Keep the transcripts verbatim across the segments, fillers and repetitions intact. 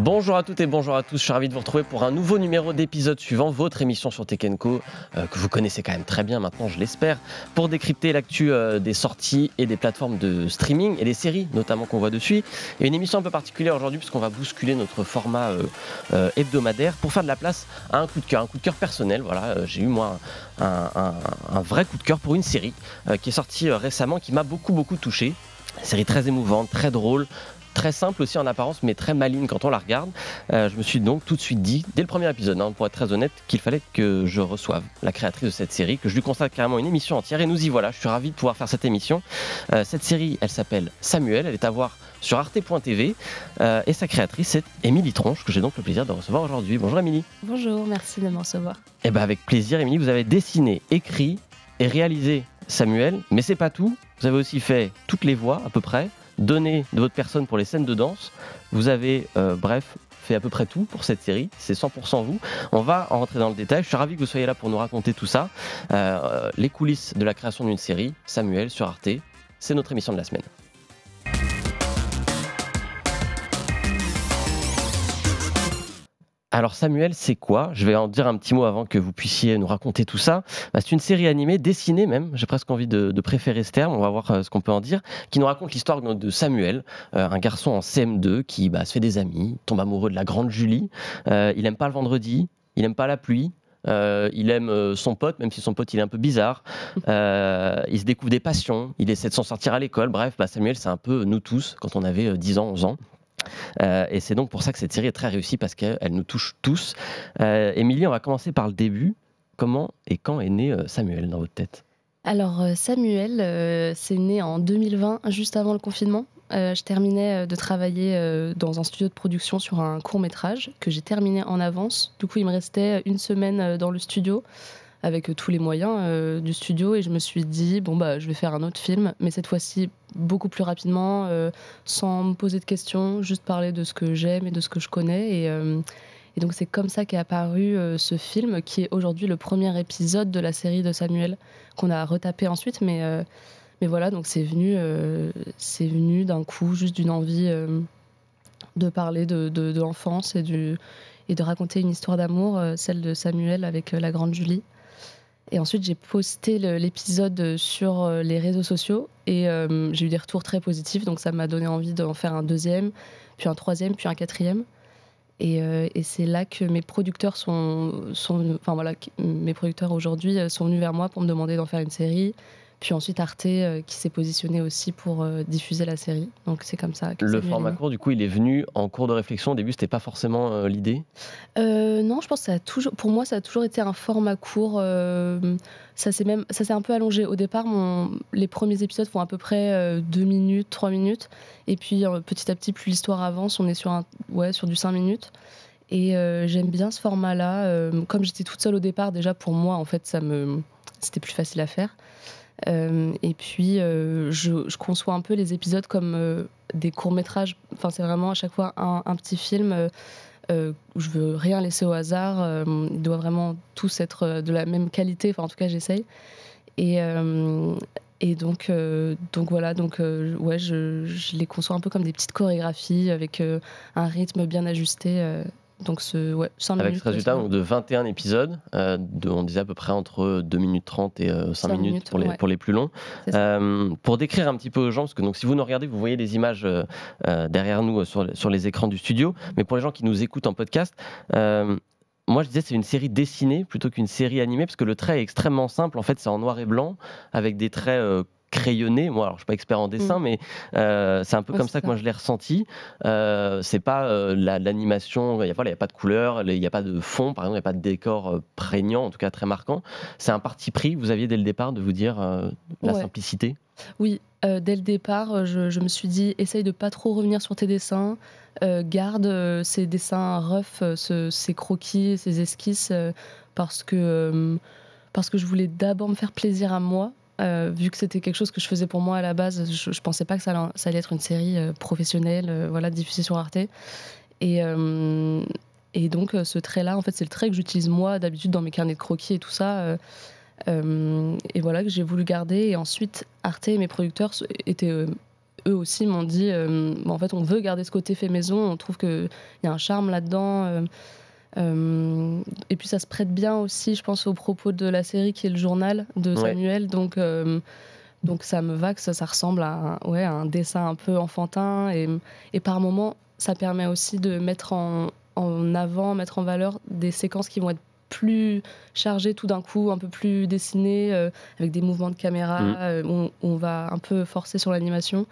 Bonjour à toutes et bonjour à tous, je suis ravi de vous retrouver pour un nouveau numéro d'épisode suivant, votre émission sur Tech and Co, euh, que vous connaissez quand même très bien maintenant, je l'espère, pour décrypter l'actu euh, des sorties et des plateformes de streaming et des séries notamment qu'on voit dessus. Et une émission un peu particulière aujourd'hui puisqu'on va bousculer notre format euh, euh, hebdomadaire pour faire de la place à un coup de cœur, un coup de cœur personnel. Voilà, euh, j'ai eu moi un, un, un vrai coup de cœur pour une série euh, qui est sortie euh, récemment, qui m'a beaucoup beaucoup touché. Une série très émouvante, très drôle, très simple aussi en apparence, mais très maligne quand on la regarde. Euh, je me suis donc tout de suite dit, dès le premier épisode, hein, pour être très honnête, qu'il fallait que je reçoive la créatrice de cette série, que je lui consacre carrément une émission entière. Et nous y voilà, je suis ravi de pouvoir faire cette émission. Euh, cette série, elle s'appelle Samuel, elle est à voir sur arte point t v euh, et sa créatrice, c'est Émilie Tronche, que j'ai donc le plaisir de recevoir aujourd'hui. Bonjour Émilie. Bonjour, merci de me recevoir. Eh ben avec plaisir Émilie, vous avez dessiné, écrit et réalisé Samuel, mais c'est pas tout. Vous avez aussi fait toutes les voix à peu près, donné de votre personne pour les scènes de danse. Vous avez, euh, bref, fait à peu près tout pour cette série. C'est cent pour cent vous. On va en rentrer dans le détail. Je suis ravi que vous soyez là pour nous raconter tout ça. Euh, les coulisses de la création d'une série, Samuel sur Arte. C'est notre émission de la semaine. Alors Samuel, c'est quoi? Je vais en dire un petit mot avant que vous puissiez nous raconter tout ça. Bah, c'est une série animée, dessinée même, j'ai presque envie de, de préférer ce terme, on va voir euh, ce qu'on peut en dire, qui nous raconte l'histoire de, de Samuel, euh, un garçon en C M deux qui bah, se fait des amis, tombe amoureux de la grande Julie. Euh, il aime pas le vendredi, il aime pas la pluie. Euh, il aime euh, son pote, même si son pote il est un peu bizarre. Euh, il se découvre des passions, il essaie de s'en sortir à l'école. Bref, bah, Samuel, c'est un peu nous tous quand on avait euh, dix ans, onze ans. Euh, et c'est donc pour ça que cette série est très réussie parce qu'elle nous touche tous. Euh, Émilie, on va commencer par le début. Comment et quand est né euh, Samuel dans votre tête? Alors euh, Samuel, euh, c'est né en deux mille vingt, juste avant le confinement. Euh, je terminais de travailler euh, dans un studio de production sur un court-métrage que j'ai terminé en avance. Du coup, il me restait une semaine dans le studio avec tous les moyens euh, du studio et je me suis dit, bon, bah, je vais faire un autre film, mais cette fois-ci beaucoup plus rapidement, euh, sans me poser de questions, juste parler de ce que j'aime et de ce que je connais. Et, euh, et donc c'est comme ça qu'est apparu euh, ce film, qui est aujourd'hui le premier épisode de la série de Samuel, qu'on a retapé ensuite, mais, euh, mais voilà, donc c'est venu, euh, c'est venu d'un coup, juste d'une envie euh, de parler de, de, de l'enfance et, du, et de raconter une histoire d'amour, euh, celle de Samuel avec euh, la grande Julie. Et ensuite, j'ai posté le, l'épisode sur les réseaux sociaux et euh, j'ai eu des retours très positifs. Donc, ça m'a donné envie d'en faire un deuxième, puis un troisième, puis un quatrième. Et, euh, et c'est là que mes producteurs sont, sont, enfin voilà, mes producteurs aujourd'hui sont venus vers moi pour me demander d'en faire une série. Puis ensuite Arte euh, qui s'est positionné aussi pour euh, diffuser la série. Donc c'est comme ça que Le Samuel format est né. court, du coup, il est venu en cours de réflexion. Au début, c'était pas forcément euh, l'idée. Euh, non, je pense que ça a toujours, pour moi, ça a toujours été un format court. Euh, ça s'est même, ça s'est un peu allongé. Au départ, mon, les premiers épisodes font à peu près euh, deux minutes, trois minutes, et puis euh, petit à petit, plus l'histoire avance, on est sur un, ouais, sur du cinq minutes. Et euh, j'aime bien ce format-là. Euh, comme j'étais toute seule au départ, déjà pour moi, en fait, ça me, c'était plus facile à faire. Euh, et puis, euh, je, je conçois un peu les épisodes comme euh, des courts-métrages. Enfin, c'est vraiment à chaque fois un, un petit film euh, euh, où je veux rien laisser au hasard. Euh, ils doivent vraiment tous être de la même qualité. Enfin, en tout cas, j'essaye. Et, euh, et donc, euh, donc voilà. Donc, euh, ouais, je, je les conçois un peu comme des petites chorégraphies avec euh, un rythme bien ajusté. Euh, donc, ce, ouais, cinq Avec minutes. ce résultat donc, de vingt et un épisodes, euh, de, on disait à peu près entre deux minutes trente et euh, cinq, cinq minutes, minutes pour, les, ouais. pour les plus longs. Euh, pour décrire un petit peu aux gens, parce que donc, si vous nous regardez, vous voyez les images euh, euh, derrière nous euh, sur, sur les écrans du studio, mais pour les gens qui nous écoutent en podcast, euh, moi je disais c'est une série dessinée plutôt qu'une série animée, parce que le trait est extrêmement simple, en fait c'est en noir et blanc, avec des traits... Euh, crayonné. Moi, alors je suis pas expert en dessin, mmh. mais euh, c'est un peu ouais, comme ça, ça que moi je l'ai ressenti. Euh, c'est pas euh, la, l'animation. Il y a, voilà, il y a pas de couleur, il y a pas de fond, par exemple, il y a pas de décor euh, prégnant, en tout cas très marquant. C'est un parti pris. Vous aviez dès le départ de vous dire euh, la ouais. simplicité. Oui, euh, dès le départ, je, je me suis dit essaye de pas trop revenir sur tes dessins, euh, garde euh, ces dessins rough, euh, ce, ces croquis, ces esquisses, euh, parce que euh, parce que je voulais d'abord me faire plaisir à moi. Euh, vu que c'était quelque chose que je faisais pour moi à la base, je, je pensais pas que ça allait, ça allait être une série euh, professionnelle, euh, voilà, diffusée sur Arte. Et, euh, et donc ce trait-là, en fait, c'est le trait que j'utilise moi d'habitude dans mes carnets de croquis et tout ça. Euh, euh, et voilà, que j'ai voulu garder. Et ensuite, Arte et mes producteurs étaient euh, eux aussi m'ont dit, euh, bon, en fait, on veut garder ce côté fait maison, on trouve qu'il y a un charme là-dedans. Euh, euh, et puis ça se prête bien aussi, je pense, au propos de la série qui est le journal de Samuel. Ouais. Donc, euh, donc ça me va que ça, ça ressemble à un, ouais, à un dessin un peu enfantin. Et, et par moments, ça permet aussi de mettre en, en avant, mettre en valeur des séquences qui vont être plus chargées tout d'un coup, un peu plus dessinées, euh, avec des mouvements de caméra, mmh. euh, on, on va un peu forcer sur l'animation.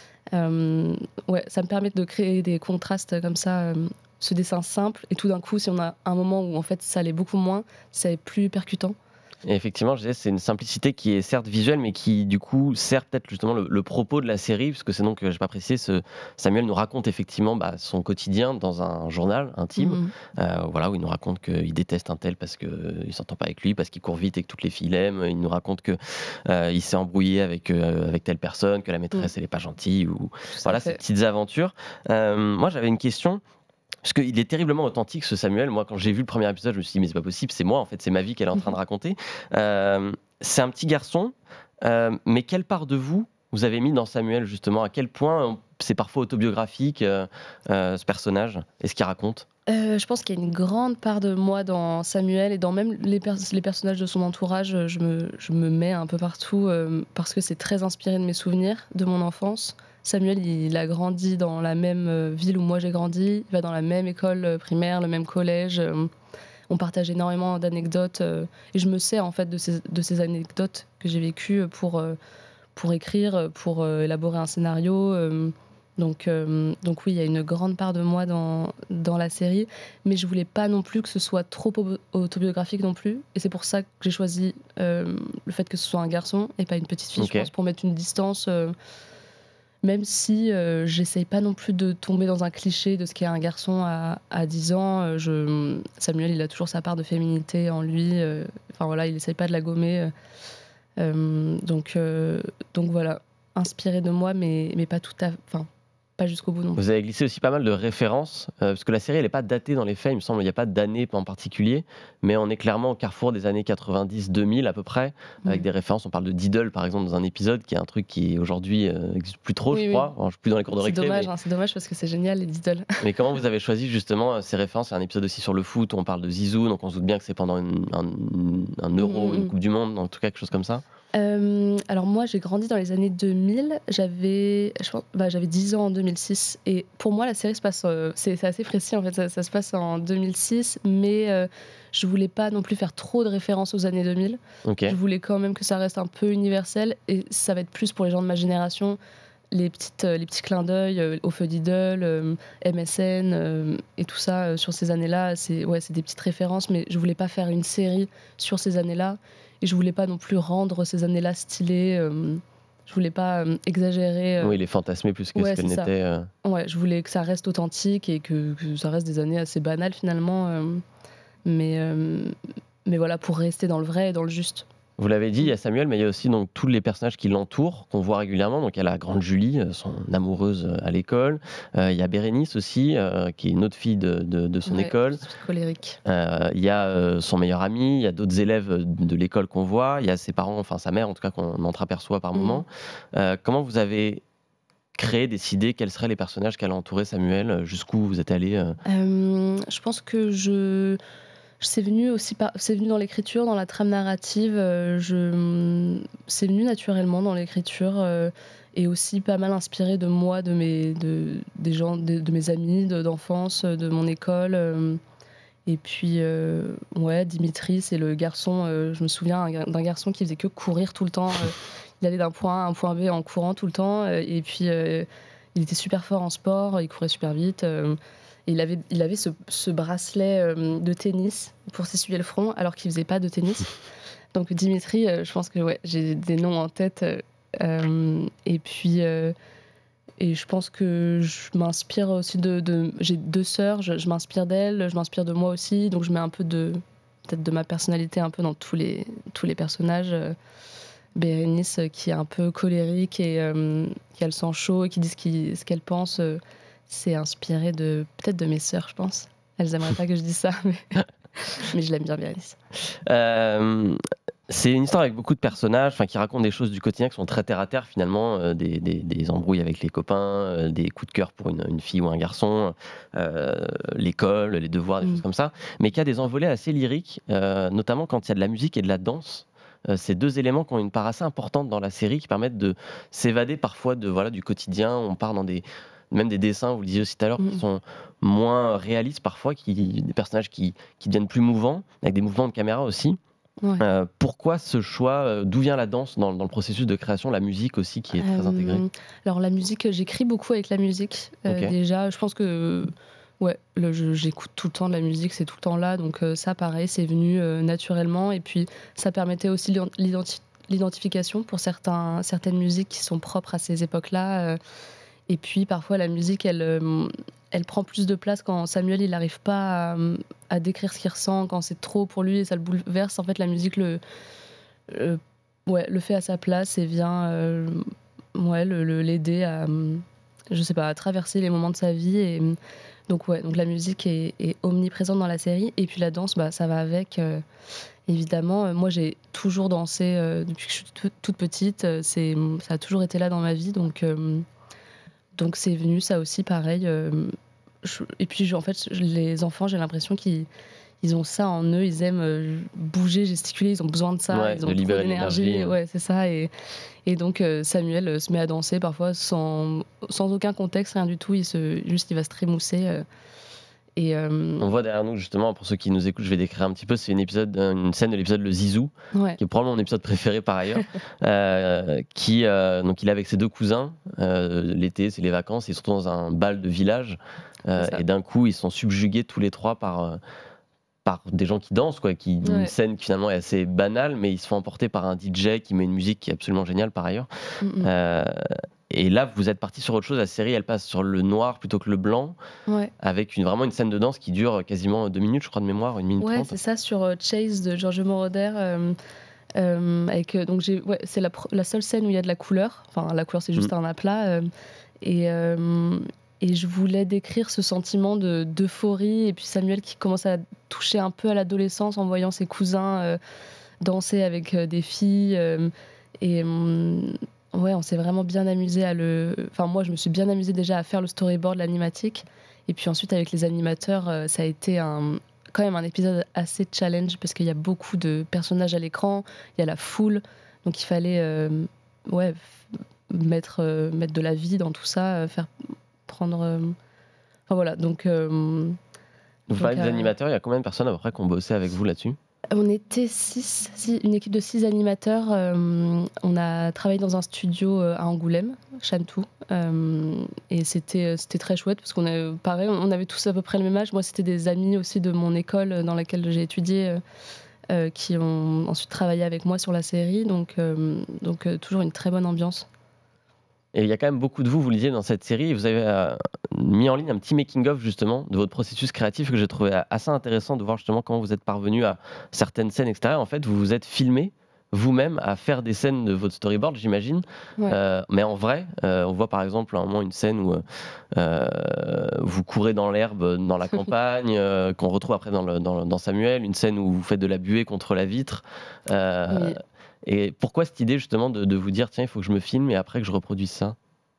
Euh, ouais, ça me permet de créer des contrastes comme ça, euh, ce dessin simple, et tout d'un coup, si on a un moment où en fait ça l'est beaucoup moins, c'est plus percutant. Et effectivement, je disais, c'est une simplicité qui est certes visuelle, mais qui du coup sert peut-être justement le, le propos de la série, parce que c'est donc, je n'ai pas précisé, ce, Samuel nous raconte effectivement bah, son quotidien dans un journal intime, mmh. euh, voilà, où il nous raconte qu'il déteste un tel parce qu'il ne s'entend pas avec lui, parce qu'il court vite et que toutes les filles l'aiment. Il nous raconte qu'il euh, s'est embrouillé avec, euh, avec telle personne, que la maîtresse, mmh. elle n'est pas gentille, ou voilà, ces petites aventures. Euh, moi, j'avais une question. Parce qu'il est terriblement authentique, ce Samuel. Moi, quand j'ai vu le premier épisode, je me suis dit, mais c'est pas possible, c'est moi, en fait, c'est ma vie qu'elle est en train de raconter. Euh, c'est un petit garçon, euh, mais quelle part de vous vous avez mis dans Samuel, justement? À quel point c'est parfois autobiographique, euh, euh, ce personnage, et ce qu'il raconte? Euh, je pense qu'il y a une grande part de moi dans Samuel, et dans même les, pers- les personnages de son entourage. Je me, je me mets un peu partout, euh, parce que c'est très inspiré de mes souvenirs, de mon enfance. Samuel, il a grandi dans la même ville où moi j'ai grandi, il va dans la même école primaire, le même collège. On partage énormément d'anecdotes, et je me sers en fait de ces, de ces anecdotes que j'ai vécues pour, pour écrire, pour élaborer un scénario. Donc, donc oui, il y a une grande part de moi dans, dans la série, mais je voulais pas non plus que ce soit trop autobiographique non plus, et c'est pour ça que j'ai choisi euh, le fait que ce soit un garçon et pas une petite fille, okay. Je pense, pour mettre une distance... Euh, Même si euh, j'essaye pas non plus de tomber dans un cliché de ce qu'est un garçon à, à dix ans. Euh, je, Samuel, il a toujours sa part de féminité en lui. Euh, enfin voilà, il essaye pas de la gommer. Euh, donc, euh, donc voilà, inspiré de moi, mais, mais pas tout à... Enfin, pas jusqu'au bout non plus. Vous avez glissé aussi pas mal de références, euh, parce que la série, elle n'est pas datée dans les faits, il me semble, il n'y a pas d'année en particulier, mais on est clairement au carrefour des années quatre-vingt-dix deux mille à peu près, mmh. avec des références. On parle de Diddle, par exemple, dans un épisode, qui est un truc qui aujourd'hui n'existe euh, plus trop, oui, je crois. Oui. Enfin, je suis plus dans les cours de récré. C'est dommage, mais... hein, c'est dommage parce que c'est génial, les Diddle. Mais comment vous avez choisi justement ces références? Il y a un épisode aussi sur le foot où on parle de Zizou, donc on se doute bien que c'est pendant une, un, un Euro, mmh. une Coupe du Monde, en tout cas quelque chose comme ça. Euh, alors moi, j'ai grandi dans les années deux mille. J'avais, je pense, bah, j'avais dix ans en deux mille six. Et pour moi, la série se passe... Euh, c'est, c'est assez précis, en fait. Ça, ça se passe en deux mille six. Mais euh, je voulais pas non plus faire trop de références aux années deux mille. Okay. Je voulais quand même que ça reste un peu universel. Et ça va être plus pour les gens de ma génération. Les, petites, les petits clins d'œil euh, au feu Diddle, euh, M S N euh, et tout ça euh, sur ces années-là. C'est, ouais, c'est des petites références. Mais je voulais pas faire une série sur ces années-là. Et je voulais pas non plus rendre ces années-là stylées. Euh, je voulais pas euh, exagérer. Euh... Oui, les fantasmer plus que ouais, ce qu'elles n'étaient. Euh... Ouais, je voulais que ça reste authentique et que, que ça reste des années assez banales finalement. Euh, mais, euh, mais voilà, pour rester dans le vrai et dans le juste. Vous l'avez dit, il y a Samuel, mais il y a aussi donc, tous les personnages qui l'entourent, qu'on voit régulièrement. Donc il y a la grande Julie, son amoureuse à l'école. Euh, il y a Bérénice aussi, euh, qui est une autre fille de, de, de son ouais, école. Colérique. Euh, il y a euh, son meilleur ami, il y a d'autres élèves de l'école qu'on voit. Il y a ses parents, enfin sa mère en tout cas, qu'on entreaperçoit par mmh. moment. Euh, comment vous avez créé, décidé quels seraient les personnages qui allaient entourer Samuel? Jusqu'où vous êtes allé euh... Euh, Je pense que je... C'est venu aussi par... c'est venu dans l'écriture, dans la trame narrative. Euh, je... C'est venu naturellement dans l'écriture euh, et aussi pas mal inspiré de moi, de mes, de... Des gens, de... de mes amis de... d'enfance, de mon école. Euh... Et puis, euh... ouais, Dimitri, c'est le garçon. Euh... Je me souviens d'un garçon qui faisait que courir tout le temps. Euh... Il allait d'un point A à un point B en courant tout le temps. Euh... Et puis, euh... il était super fort en sport, il courait super vite. Euh... Et il avait, il avait ce, ce bracelet euh, de tennis pour s'essuyer le front alors qu'il ne faisait pas de tennis. Donc Dimitri, euh, je pense que ouais, j'ai des noms en tête. Euh, et puis, euh, et je pense que je m'inspire aussi de... de j'ai deux sœurs, je, je m'inspire d'elles, je m'inspire de moi aussi. Donc je mets un peu de, peut-être de ma personnalité un peu dans tous les, tous les personnages. Bérénice qui est un peu colérique et euh, qui a le sang chaud et qui dit ce, qui, ce qu'elle pense... Euh, c'est inspiré de peut-être de mes sœurs, je pense. Elles n'aimeraient pas que je dise ça, mais, mais je l'aime bien, Bérénice. Euh, C'est une histoire avec beaucoup de personnages, enfin qui racontent des choses du quotidien qui sont très terre à terre finalement, euh, des, des- des embrouilles avec les copains, euh, des coups de cœur pour une, une fille ou un garçon, euh, l'école, les devoirs, des Mm. choses comme ça, mais qui a des envolées assez lyriques, euh, notamment quand il y a de la musique et de la danse. Euh, c'est deux éléments qui ont une part assez importante dans la série, qui permettent de s'évader parfois de voilà du quotidien. On part dans des même des dessins, vous le disiez aussi tout à l'heure, qui Mm. sont moins réalistes parfois, qui, des personnages qui, qui deviennent plus mouvants, avec des mouvements de caméra aussi. Ouais. Euh, pourquoi ce choix euh, D'où vient la danse dans, dans le processus de création, la musique aussi qui est très intégrée? Euh, alors la musique, j'écris beaucoup avec la musique. Euh, Ok. déjà, je pense que ouais, le- je- j'écoute tout le temps de la musique, c'est tout le temps là. Donc euh, ça, pareil, c'est venu euh, naturellement. Et puis ça permettait aussi l'ident- l'identi- l'identification pour certains, certaines musiques qui sont propres à ces époques-là. euh. Et puis parfois la musique, elle, euh, elle prend plus de place quand Samuel il n'arrive pas à, à décrire ce qu'il ressent, quand c'est trop pour lui et ça le bouleverse. En fait, la musique le, le- ouais, le fait à sa place et vient euh, ouais, le- le- l'aider à, euh, je sais pas, à traverser les moments de sa vie. Et, euh, donc, ouais, donc la musique est, est omniprésente dans la série. Et puis la danse, bah, ça va avec. euh, évidemment, Euh, moi j'ai toujours dansé euh, depuis que je suis toute, toute petite. euh, C'est, ça a toujours été là dans ma vie. Donc, euh, donc c'est venu ça aussi pareil. euh, je- et puis je- en fait, je- les enfants, j'ai l'impression qu'ils ils ont ça en eux, ils aiment euh, bouger, gesticuler, ils ont besoin de ça, Ouais, ils de ont trop libérer d'énergie, l'énergie. ouais, c'est ça. Et, et donc euh, Samuel euh, se met à danser parfois sans, sans aucun contexte, rien du tout, il se, juste il va se trémousser. euh, et euh, On voit derrière nous justement, pour ceux qui nous écoutent, je vais décrire un petit peu, c'est une, épisode, une scène de l'épisode Le Zizou, ouais, qui est probablement mon épisode préféré par ailleurs, euh, qui, euh, donc il est avec ses deux cousins, euh, l'été c'est les vacances, ils sont dans un bal de village, euh, c'est ça. et d'un coup ils sont subjugués tous les trois par... euh, par des gens qui dansent, quoi, qui, une Ouais. scène qui finalement est assez banale, mais ils se font emporter par un D J qui met une musique qui est absolument géniale par ailleurs. Mm, mm. Euh, et là, vous êtes parti sur autre chose. La série, elle passe sur le noir plutôt que le blanc, Ouais. avec une, vraiment une scène de danse qui dure quasiment deux minutes, je crois, de mémoire, une minute Ouais, trente. c'est ça sur euh, Chase de Giorgio Moroder. euh, euh, avec, euh, donc j'ai, ouais, c'est la, pr- la seule scène où il y a de la couleur. Enfin, la couleur, c'est juste Mm. un aplat. euh, et, euh, et je voulais décrire ce sentiment de, d'euphorie. Et puis Samuel qui commence à toucher un peu à l'adolescence en voyant ses cousins euh, danser avec euh, des filles. euh, et hum, ouais, on s'est vraiment bien amusé à le. Enfin, moi, je me suis bien amusée déjà à faire le storyboard, l'animatique. Et puis ensuite, avec les animateurs, euh, ça a été un, quand même un épisode assez challenge parce qu'il y a beaucoup de personnages à l'écran, il y a la foule. Donc il fallait euh, ouais, f- mettre, euh, mettre de la vie dans tout ça, euh, faire prendre. euh, Enfin voilà, donc. euh, Vous donc, parlez des euh, animateurs, il y a combien de personnes à peu près qui ont bossé avec vous là-dessus? On était six, six- une équipe de six animateurs. euh, on a travaillé dans un studio euh, à Angoulême, Chantou. euh, et c'était, c'était très chouette parce qu'on est pareil, on avait tous à peu près le même âge. Moi, c'était des amis aussi de mon école dans laquelle j'ai étudié euh, euh, qui ont ensuite travaillé avec moi sur la série. Donc, euh, donc euh, toujours une très bonne ambiance. Et il y a quand même beaucoup de vous, vous le disiez, dans cette série. Et vous avez euh, mis en ligne un petit making-of, justement, de votre processus créatif que j'ai trouvé assez intéressant de voir justement comment vous êtes parvenu à certaines scènes, et cetera. En fait, vous vous êtes filmé vous-même à faire des scènes de votre storyboard, j'imagine. Ouais. Euh, mais en vrai, euh, on voit par exemple à un moment une scène où euh, vous courez dans l'herbe dans la campagne, euh, qu'on retrouve après dans, le- dans, le- dans Samuel, une scène où vous faites de la buée contre la vitre. Euh, Oui. Et pourquoi cette idée justement de, de vous dire tiens, il faut que je me filme et après que je reproduise ça?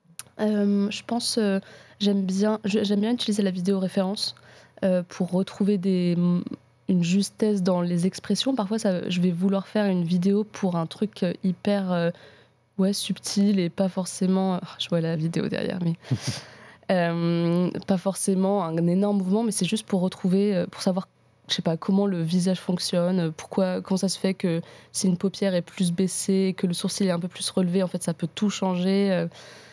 Euh, je pense, euh, j'aime bien, je- j'aime bien utiliser la vidéo référence euh, pour retrouver des, une justesse dans les expressions. Parfois, ça, je vais vouloir faire une vidéo pour un truc euh, hyper euh, ouais, subtil et pas forcément. Ah, je vois la vidéo derrière, mais euh, pas forcément un énorme mouvement, mais c'est juste pour retrouver, euh, pour savoir. Je sais pas comment le visage fonctionne, euh, pourquoi, comment ça se fait que si une paupière est plus baissée, que le sourcil est un peu plus relevé, en fait, ça peut tout changer. euh,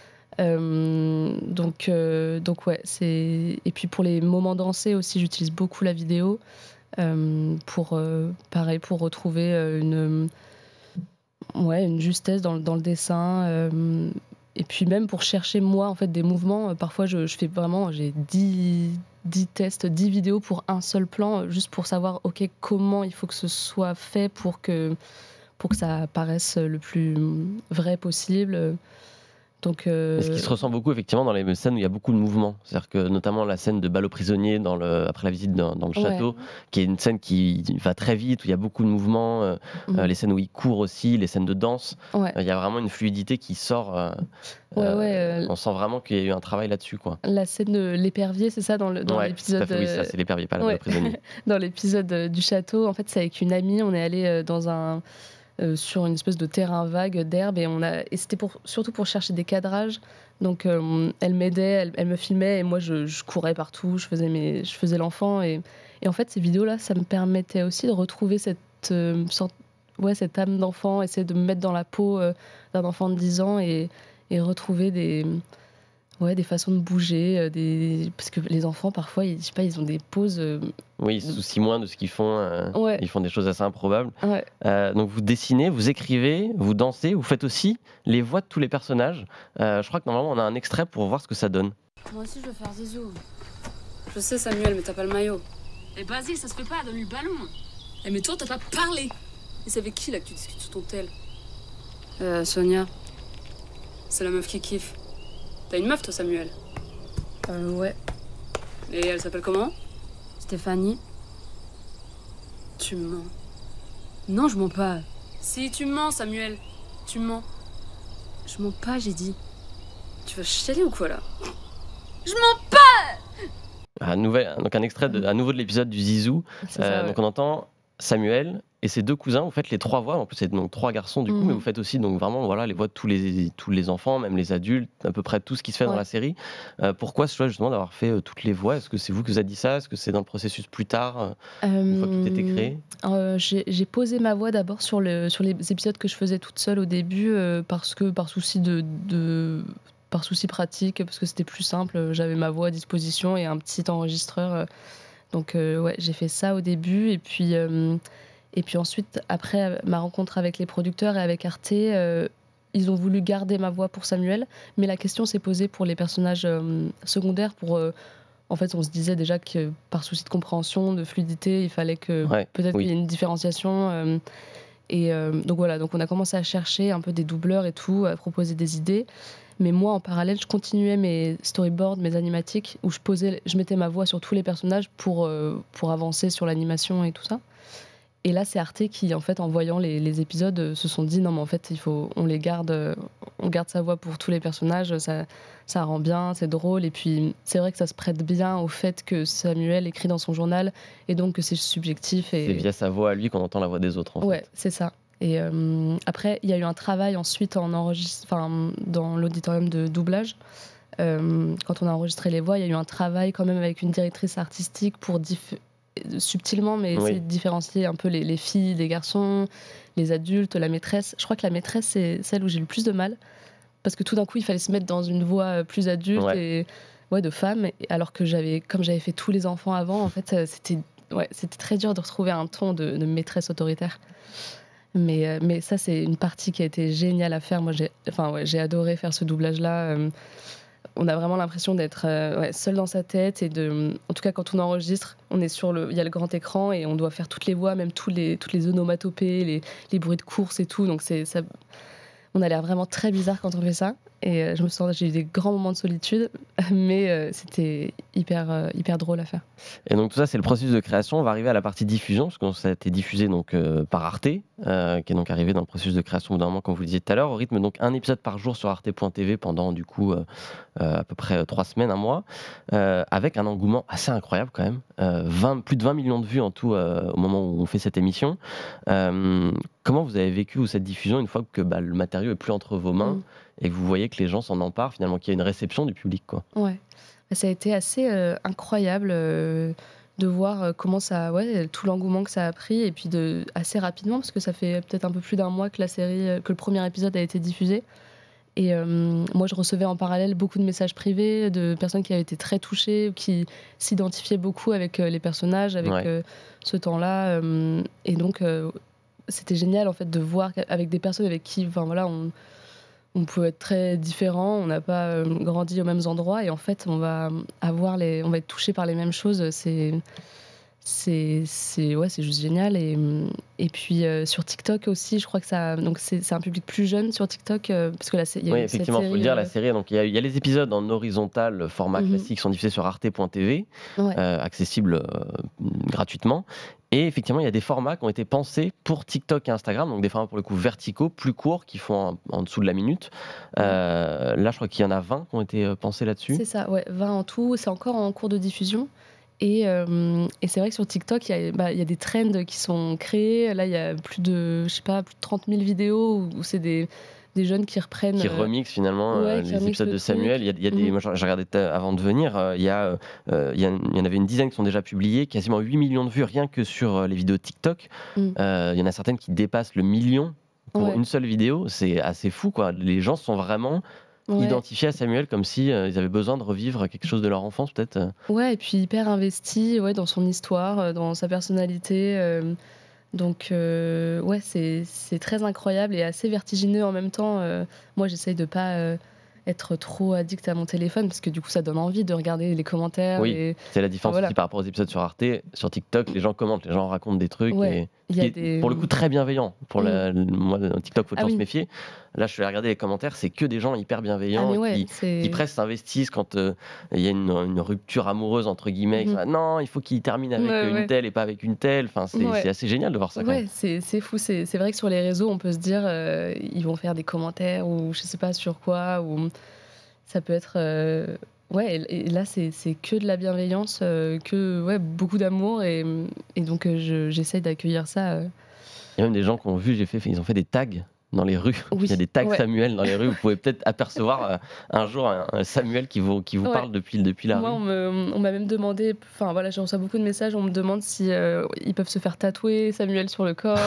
euh, donc, euh, donc ouais, c'est. Et puis pour les moments dansés aussi, j'utilise beaucoup la vidéo euh, pour, euh, pareil, pour retrouver euh, une, ouais, une justesse dans, le- dans le dessin. euh, et puis même pour chercher moi en fait des mouvements. euh, Parfois, je, je fais vraiment, j'ai dix dix tests, dix vidéos pour un seul plan, euh, juste pour savoir ok comment il faut que ce soit fait pour que pour que ça paraisse le plus vrai possible. Donc, Et ce euh, qui se ressent beaucoup effectivement dans les scènes où il y a beaucoup de mouvements, c'est-à-dire que notamment la scène de balle aux prisonniers dans le, après la visite dans, dans le ouais. château, qui est une scène qui va très vite, où il y a beaucoup de mouvements, euh, euh, Mhm. les scènes où il court aussi, les scènes de danse, Ouais, euh, il y a vraiment une fluidité qui sort, euh, ouais, euh, ouais. euh, on sent vraiment qu'il y a eu un travail là-dessus, quoi. la scène de l'épervier, c'est ça, dans le- dans Ouais, tout à l'épisode. fait, oui, ça euh, c'est l'épervier, pas la balle aux Ouais, prisonniers. dans l'épisode euh, du château, en fait, c'est avec une amie. On est allé euh, dans un euh, sur une espèce de terrain vague d'herbe et on a et c'était pour surtout pour chercher des cadrages. Donc euh, elle m'aidait, elle, elle me filmait et moi je, je courais partout, je faisais mes je faisais l'enfant et, et en fait ces vidéos là, ça me permettait aussi de retrouver cette euh, sorte ouais cette âme d'enfant, essayer de me mettre dans la peau euh, d'un enfant de dix ans et, et retrouver des ouais des façons de bouger, euh, des parce que les enfants parfois ils, je sais pas, ils ont des poses euh, Oui, ils se soucient moins de ce qu'ils font, euh, ouais ils font des choses assez improbables. ouais. Euh, donc vous dessinez, vous écrivez, vous dansez, vous faites aussi les voix de tous les personnages. Euh, je crois que normalement on a un extrait pour voir ce que ça donne. Moi aussi, je veux faire Zizou. Je sais, Samuel, mais t'as pas le maillot. Eh Basile, ça se fait pas, donne-lui le ballon. Eh mais toi, t'as pas parlé. Et c'est avec qui, là, que tu discutes sur ton tel Euh, Sonia. C'est la meuf qui kiffe. T'as une meuf, toi, Samuel? Euh, ouais. Et elle s'appelle comment? Stéphanie. Tu mens. Non, je mens pas. Si, tu mens, Samuel. Tu mens. Je mens pas, j'ai dit. Tu vas chialer ou quoi, là? Un, nouvel, donc un extrait de, à nouveau de l'épisode du Zizou. C'est Euh, ça, ouais. Donc on entend Samuel et ses deux cousins. Vous faites les trois voix. En plus, c'est donc trois garçons du coup, Mhm. mais vous faites aussi donc vraiment voilà les voix de tous les tous les enfants, même les adultes, à peu près tout ce qui se fait dans Ouais. la série. Euh, pourquoi ce choix justement d'avoir fait euh, toutes les voix? Est-ce que c'est vous qui vous avez dit ça? Est-ce que c'est dans le processus plus tard, euh, une fois que tout était créé? Euh, j'ai j'ai posé ma voix d'abord sur, le, sur les épisodes que je faisais toute seule au début euh, parce que par souci de, de par souci pratique parce que c'était plus simple, j'avais ma voix à disposition et un petit enregistreur. euh, donc euh, ouais, j'ai fait ça au début et puis euh, et puis ensuite après ma rencontre avec les producteurs et avec Arte, euh, ils ont voulu garder ma voix pour Samuel, mais la question s'est posée pour les personnages euh, secondaires pour euh, en fait, on se disait déjà que par souci de compréhension, de fluidité, il fallait que Ouais, peut-être oui. qu'il y ait une différenciation. euh, et euh, donc voilà, donc on a commencé à chercher un peu des doubleurs et tout, à proposer des idées. Mais moi, en parallèle, je continuais mes storyboards, mes animatiques, où je posais, je mettais ma voix sur tous les personnages pour, euh, pour avancer sur l'animation et tout ça. Et là, c'est Arte qui, en fait, en voyant les, les épisodes, euh, se sont dit non, mais en fait, il faut, on les garde, euh, on garde sa voix pour tous les personnages. Ça, ça rend bien, c'est drôle. Et puis, c'est vrai que ça se prête bien au fait que Samuel écrit dans son journal, et donc que c'est subjectif. Et C'est via sa voix à lui qu'on entend la voix des autres. En ouais, fait. c'est ça. Et euh, après, il y a eu un travail ensuite en enregistre... enfin, dans l'auditorium de doublage. Euh, quand on a enregistré les voix, il y a eu un travail quand même avec une directrice artistique pour diff- subtilement, mais Oui. essayer de différencier un peu les, les filles des garçons, les adultes, la maîtresse. Je crois que la maîtresse, c'est celle où j'ai le plus de mal. Parce que tout d'un coup, il fallait se mettre dans une voix plus adulte Ouais. et ouais, de femme. Et alors que j'avais, comme j'avais fait tous les enfants avant, en fait, euh, c'était ouais, c'était très dur de retrouver un ton de, de maîtresse autoritaire. Mais, euh, mais ça, c'est une partie qui a été géniale à faire. Moi, j'ai enfin, ouais, j'ai adoré faire ce doublage-là. Euh, on a vraiment l'impression d'être euh, ouais, seul dans sa tête. Et de, en tout cas, quand on enregistre, on est sur le, il y a le grand écran et on doit faire toutes les voix, même tous les, toutes les onomatopées, les, les bruits de course et tout. Donc, c'est, ça, on a l'air vraiment très bizarre quand on fait ça. Et euh, je me sens, j'ai eu des grands moments de solitude, mais euh, c'était hyper, euh, hyper drôle à faire. Et donc tout ça, c'est le processus de création. On va arriver à la partie diffusion, parce que ça a été diffusé donc euh, par Arte, euh, qui est donc arrivé dans le processus de création au bout d'un moment, comme vous le disiez tout à l'heure, au rythme donc un épisode par jour sur arte point t v pendant du coup euh, euh, à peu près euh, trois semaines, un mois, euh, avec un engouement assez incroyable quand même, euh, vingt, plus de vingt millions de vues en tout euh, au moment où on fait cette émission. Euh, comment vous avez vécu vous, cette diffusion une fois que bah, le matériau est plus entre vos mains Mm. et que vous voyez que les gens s'en emparent finalement, qu'il y a une réception du public, quoi. Ouais. Ça a été assez euh, incroyable euh, de voir euh, comment ça, ouais, tout l'engouement que ça a pris et puis de assez rapidement parce que ça fait peut-être un peu plus d'un mois que la série, euh, que le premier épisode a été diffusé. Et euh, moi, je recevais en parallèle beaucoup de messages privés de personnes qui avaient été très touchées, qui s'identifiaient beaucoup avec euh, les personnages, avec Ouais. euh, ce temps-là. euh, et donc, euh, c'était génial en fait de voir avec des personnes avec qui, enfin voilà, on, on peut être très différents, on n'a pas euh, grandi aux mêmes endroits, et en fait, on va avoir les, on va être touché par les mêmes choses. C'est c'est c'est ouais, c'est juste génial et et puis euh, sur TikTok aussi, je crois que ça donc c'est c'est un public plus jeune sur TikTok euh, parce que là il y a Oui, eu cette effectivement, il faut le série dire, euh, la série, donc il y, a- il y a les épisodes en horizontal, format mhm, classique, qui sont diffusés sur arte point t v, ouais. euh, accessibles euh, gratuitement. Et effectivement, il y a des formats qui ont été pensés pour TikTok et Instagram, donc des formats pour le coup verticaux, plus courts, qui font en, en dessous de la minute. Mhm. Euh, là, je crois qu'il y en a vingt qui ont été euh, pensés là-dessus. C'est ça, ouais, vingt en tout, c'est encore en cours de diffusion. Et, euh, et c'est vrai que sur TikTok, il y, a, bah, il y a des trends qui sont créés. Là, il y a plus de, je sais pas, plus de trente mille vidéos où, où c'est des, des jeunes qui reprennent. Qui euh, remixent finalement euh, ouais, qui les remixent épisodes le de truc. Samuel. Il y a, il y a des, Mhm. moi, j'ai regardé ta- avant de venir, euh, il, y a, euh, il, y a, il y en avait une dizaine qui sont déjà publiées, quasiment huit millions de vues rien que sur euh, les vidéos TikTok. Mhm. Euh, il y en a certaines qui dépassent le million pour Ouais. une seule vidéo. C'est assez fou, quoi. Les gens sont vraiment Ouais. identifiés à Samuel comme si euh, ils avaient besoin de revivre quelque chose de leur enfance, peut-être. euh. Ouais, et puis hyper investi ouais, dans son histoire, euh, dans sa personnalité. euh, donc, euh, ouais, c'est c'est très incroyable et assez vertigineux en même temps. euh, moi, j'essaye de pas euh, être trop addict à mon téléphone parce que du coup, ça donne envie de regarder les commentaires. Oui, Et... c'est la différence voilà. aussi par rapport aux épisodes sur Arte. Sur TikTok, les gens commentent, les gens racontent des trucs. Ouais, et... il y a qui est, des- pour le coup, très bienveillant. Pour Mm. la... Moi, dans TikTok, faut Ah toujours oui. se méfier. Là, je suis allé regarder les commentaires, c'est que des gens hyper Ah, bienveillants mais ouais, qui, c'est. qui presque s'investissent quand euh, il y a une, une rupture amoureuse, entre guillemets. Mhm. Ah, non, il faut qu'il termine avec Ouais, euh, une ouais. telle et pas avec une telle. Enfin, c'est Ouais. c'est assez génial de voir ça quand Ouais, même. c'est c'est fou. C'est c'est vrai que sur les réseaux, on peut se dire, euh, ils vont faire des commentaires ou je sais pas sur quoi, ou ça peut être. euh, Ouais, et, et là, c'est c'est que de la bienveillance, euh, que ouais, beaucoup d'amour, et, et donc euh, je- j'essaye d'accueillir ça. euh. Il y a même des gens qui ont vu, j'ai fait, ils ont fait des tags dans les rues. Oui, Il y a des tags ouais. Samuel dans les rues. Vous pouvez peut-être apercevoir euh, un jour un, un Samuel qui vous, qui vous Ouais. parle depuis, depuis la Moi, rue. on me- on m'a même demandé, enfin voilà, j'ai reçu beaucoup de messages, on me demande si euh, ils peuvent se faire tatouer Samuel sur le corps.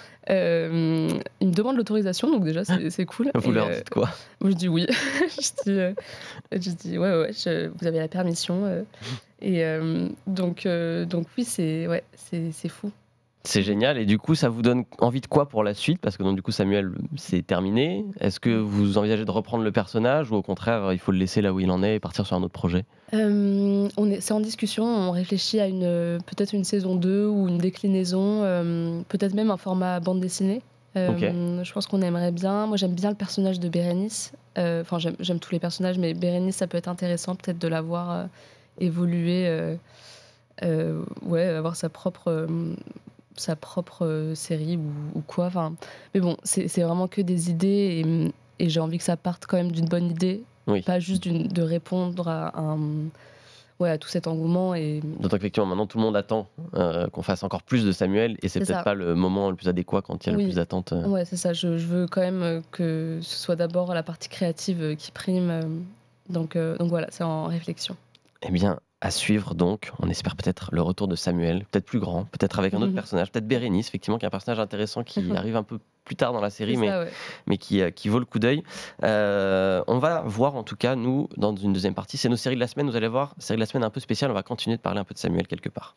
Euh, ils me demandent l'autorisation, donc déjà c'est c'est cool. Vous Et, leur euh, dites quoi? moi je dis oui. je, dis, euh, je dis ouais, ouais, je- vous avez la permission. euh. Et euh, donc, euh, donc oui, c'est ouais, c'est c'est fou. C'est génial. Et du coup, ça vous donne envie de quoi pour la suite? Parce que donc, du coup, Samuel, c'est terminé. Est-ce que vous envisagez de reprendre le personnage ou au contraire, il faut le laisser là où il en est et partir sur un autre projet? Euh, on est, c'est en discussion, on réfléchit à une euh, peut-être une saison deux ou une déclinaison, euh, peut-être même un format bande dessinée. Euh, Ok. Je pense qu'on aimerait bien. Moi, j'aime bien le personnage de Bérénice. Euh, Enfin, j'aime, j'aime tous les personnages, mais Bérénice, ça peut être intéressant peut-être de la voir euh, évoluer, euh, euh, ouais, avoir sa propre, euh, sa propre euh, série ou, ou quoi. Enfin, mais bon, c'est, c'est vraiment que des idées et, et j'ai envie que ça parte quand même d'une bonne idée, Oui. pas juste d'une- de répondre à un, ouais, à tout cet engouement et D'autant qu'effectivement, maintenant, tout le monde attend euh, qu'on fasse encore plus de Samuel et c'est, C'est peut-être ça. pas le moment le plus adéquat quand il y a Oui. le plus d'attente. euh. ouais, c'est ça. Je, je veux quand même euh, que ce soit d'abord la partie créative euh, qui prime. euh, donc, euh, donc voilà, c'est en réflexion. Eh bien, à suivre donc, on espère peut-être le retour de Samuel, peut-être plus grand, peut-être avec un autre Mhm. personnage, peut-être Bérénice, effectivement, qui est un personnage intéressant qui Mhm. arrive un peu plus tard dans la série, C'est mais, ça, ouais. mais qui, euh, qui vaut le coup d'œil. Euh, on va voir en tout cas, nous, dans une deuxième partie, c'est nos séries de la semaine, vous allez voir, série de la semaine un peu spéciale, on va continuer de parler un peu de Samuel quelque part.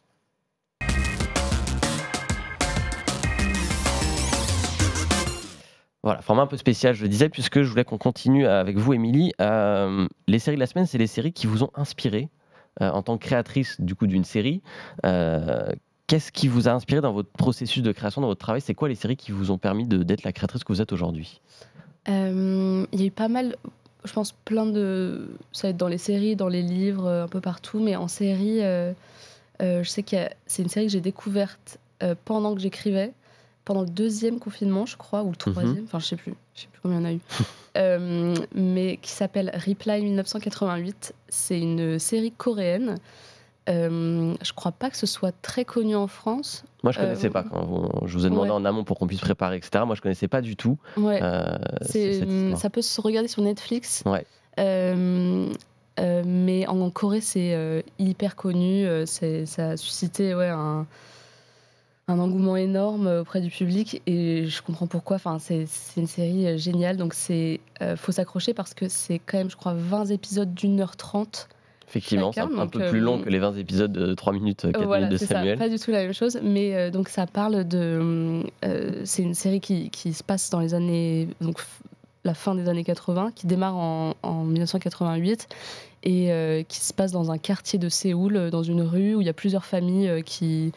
Voilà, format un peu spécial, je le disais, puisque je voulais qu'on continue avec vous, Émilie. Euh, les séries de la semaine, c'est les séries qui vous ont inspiré euh, en tant que créatrice du coup d'une série. Euh, Qu'est-ce qui vous a inspiré dans votre processus de création, dans votre travail? C'est quoi les séries qui vous ont permis de- d'être la créatrice que vous êtes aujourd'hui? Euh, Il y a eu pas mal, je pense, plein de. Ça va être dans les séries, dans les livres, euh, un peu partout, mais en série, euh, euh, je sais que c'est une série que j'ai découverte euh, pendant que j'écrivais, pendant le deuxième confinement, je crois, ou le troisième, enfin, je sais plus, je sais plus combien il y en a eu, Euh, mais qui s'appelle Reply mille neuf cent quatre-vingt-huit. C'est une série coréenne. Euh, je crois pas que ce soit très connu en France. Moi, je connaissais Euh, pas. Quand vous- je vous ai demandé ouais. en amont pour qu'on puisse préparer, et cetera. Moi, je connaissais pas du tout Ouais. euh, C'est, cette hum, histoire. ça peut se regarder sur Netflix. Ouais. Euh, euh, mais en, en Corée, c'est euh, hyper connu. euh, c'est, ça a suscité ouais, un, un engouement énorme auprès du public. Et je comprends pourquoi. Enfin, c'est, c'est une série euh, géniale. Donc, il euh, faut s'accrocher parce que c'est quand même, je crois, vingt épisodes d'une heure trente. Effectivement, c'est chacun, un, un donc, peu plus euh, long que les vingt épisodes de trois minutes, quatre Voilà, minutes de c'est ça, Samuel. pas du tout la même chose, mais euh, donc ça parle de. euh, c'est une série qui, qui se passe dans les années donc, f- la fin des années quatre-vingts, qui démarre en, en dix-neuf cent quatre-vingt-huit et euh, qui se passe dans un quartier de Séoul, dans une rue où il y a plusieurs familles euh, qui,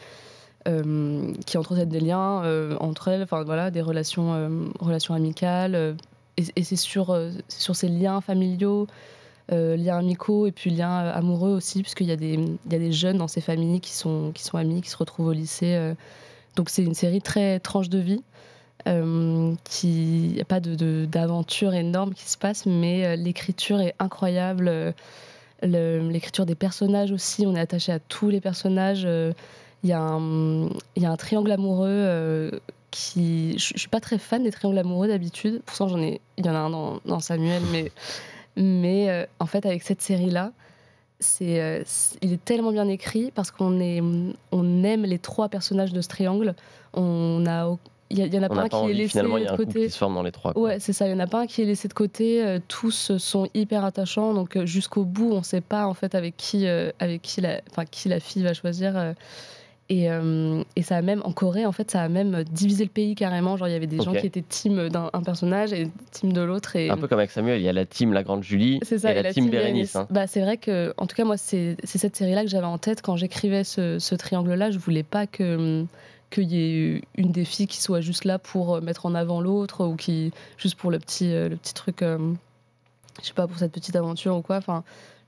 euh, qui entretiennent des liens euh, entre elles, enfin voilà, des relations, euh, relations amicales. Euh, et, et c'est sur, euh, c'est sur ces liens familiaux, euh, liens amicaux et puis liens euh, amoureux aussi, puisqu'il y a des, il y a des jeunes dans ces familles qui sont, qui sont amis, qui se retrouvent au lycée. Euh, donc c'est une série très tranche de vie. Euh, il n'y a pas de, de, d'aventure énorme qui se passe, mais euh, l'écriture est incroyable. Euh, le, l'écriture des personnages aussi, on est attaché à tous les personnages. Il euh, y, y a un triangle amoureux euh, qui... Je ne suis pas très fan des triangles amoureux d'habitude. Pourtant, j'en ai, il y en a un dans, dans Samuel, mais, mais euh, en fait, avec cette série-là, c'est, euh, c'est, il est tellement bien écrit parce qu'on est, on aime les trois personnages de ce triangle. On a... Il y, y en a on pas un pas qui envie, est laissé finalement, il y a de un côté. couple qui se forme dans les trois. Quoi. Ouais, c'est ça. Il y en a pas un qui est laissé de côté. Euh, tous sont hyper attachants. Donc euh, jusqu'au bout, on ne sait pas en fait avec qui, euh, avec qui la, enfin qui la fille va choisir. Euh, et, euh, et ça a même en Corée, en fait, ça a même divisé le pays carrément. Genre il y avait des okay. gens qui étaient team d'un un personnage et team de l'autre. Et... Un peu comme avec Samuel, il y a la team La Grande Julie c'est ça, et la, la team, team Bérénice. Hein. Bah, c'est vrai que, en tout cas, moi, c'est, c'est cette série-là que j'avais en tête quand j'écrivais ce, ce triangle-là. Je voulais pas que qu'il y ait une des filles qui soit juste là pour mettre en avant l'autre ou qui juste pour le petit le petit truc euh, je sais pas, pour cette petite aventure ou quoi. Enfin,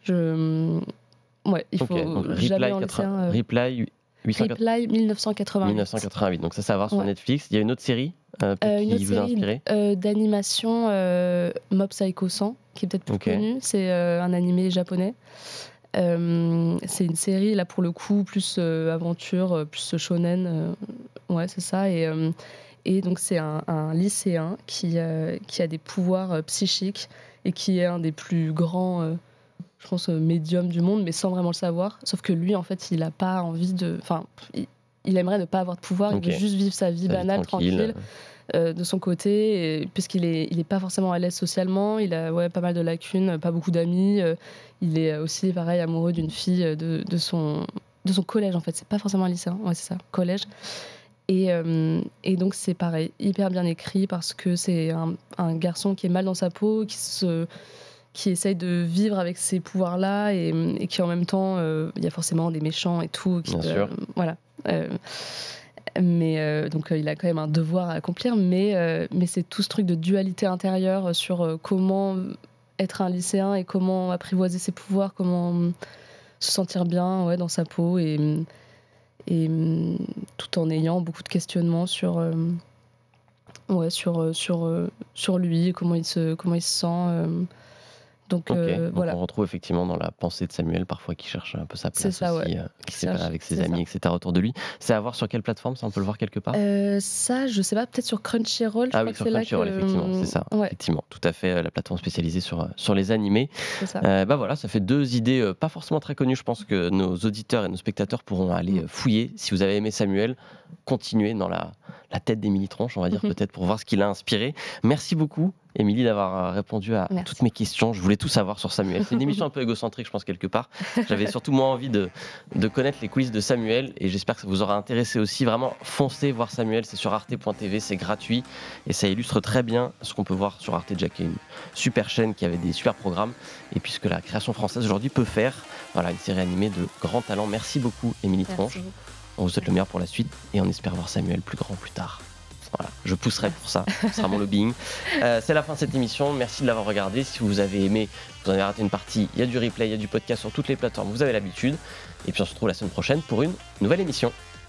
je ouais, il faut okay, jamais en laisser un, euh... Reply huit cent quatre-vingts Reply mille neuf cent quatre-vingt-huit. mille neuf cent quatre-vingt-huit. Donc ça, ça va voir sur ouais. Netflix. Il y a une autre série euh, euh, qui une autre vous a série, inspiré euh, d'animation, euh, Mob Psycho cent, qui est peut-être plus okay. connue. C'est euh, un animé japonais. Euh, c'est une série, là, pour le coup, plus euh, aventure, plus shonen. Euh, ouais, c'est ça. Et, euh, et donc, c'est un, un lycéen qui, euh, qui a des pouvoirs euh, psychiques et qui est un des plus grands, euh, je pense, euh, médiums du monde, mais sans vraiment le savoir. Sauf que lui, en fait, il n'a pas envie de... Enfin, il, il aimerait ne pas avoir de pouvoir. Okay. Il veut juste vivre sa vie sa banale, vie tranquille. tranquille. Euh, de son côté, et, puisqu'il est, il est pas forcément à l'aise socialement, il a ouais, pas mal de lacunes, pas beaucoup d'amis. Euh, il est aussi, pareil, amoureux d'une fille de, de, son, de son collège, en fait. C'est pas forcément un lycéen, ouais, c'est ça, collège. Et, euh, et donc, c'est pareil, hyper bien écrit parce que c'est un, un garçon qui est mal dans sa peau, qui, se, qui essaye de vivre avec ces pouvoirs-là et, et qui, en même temps, euh, il y a forcément des méchants et tout. Qui, bien euh, sûr. Voilà. Euh, mais euh, donc euh, il a quand même un devoir à accomplir, mais, euh, mais c'est tout ce truc de dualité intérieure sur euh, comment être un lycéen et comment apprivoiser ses pouvoirs, comment euh, se sentir bien ouais, dans sa peau et, et euh, tout en ayant beaucoup de questionnements sur, euh, ouais, sur, sur, euh, sur lui, comment il se, comment il se sent. Euh, Donc, okay. euh, Donc voilà. on retrouve effectivement dans la pensée de Samuel parfois qui cherche un peu sa place ça, aussi, ouais. euh, qui sait pas avec ses c'est amis, ça. et cetera autour de lui. C'est à voir sur quelle plateforme, ça on peut le voir quelque part euh, Ça, je sais pas, peut-être sur Crunchyroll. Je ah crois oui, que sur c'est Crunchyroll, là que... effectivement, c'est ça. Ouais. Effectivement, tout à fait, la plateforme spécialisée sur, sur les animés. C'est ça. Euh, bah voilà, ça fait deux idées euh, pas forcément très connues. Je pense que nos auditeurs et nos spectateurs pourront aller euh, fouiller. Si vous avez aimé Samuel, continuez dans la, la tête d'Émilie Tronche, on va dire, peut-être pour voir ce qui l'a inspiré. Merci beaucoup, Émilie, d'avoir répondu à Merci. toutes mes questions. Je voulais tout savoir sur Samuel. C'est une émission un peu égocentrique, je pense, quelque part. J'avais surtout moi envie de, de connaître les coulisses de Samuel et j'espère que ça vous aura intéressé aussi. Vraiment, foncez voir Samuel, c'est sur arte point t v, c'est gratuit et ça illustre très bien ce qu'on peut voir sur Arte Déjà, qui est une super chaîne qui avait des super programmes et puis ce que la création française aujourd'hui peut faire. Voilà, une série animée de grand talent. Merci beaucoup, Émilie Tronche. On vous souhaite le meilleur pour la suite et on espère voir Samuel plus grand plus tard. Voilà, je pousserai pour ça, ce sera mon lobbying. Euh, c'est la fin de cette émission, merci de l'avoir regardé. Si vous avez aimé, vous en avez raté une partie, il y a du replay, il y a du podcast sur toutes les plateformes, vous avez l'habitude. Et puis on se retrouve la semaine prochaine pour une nouvelle émission.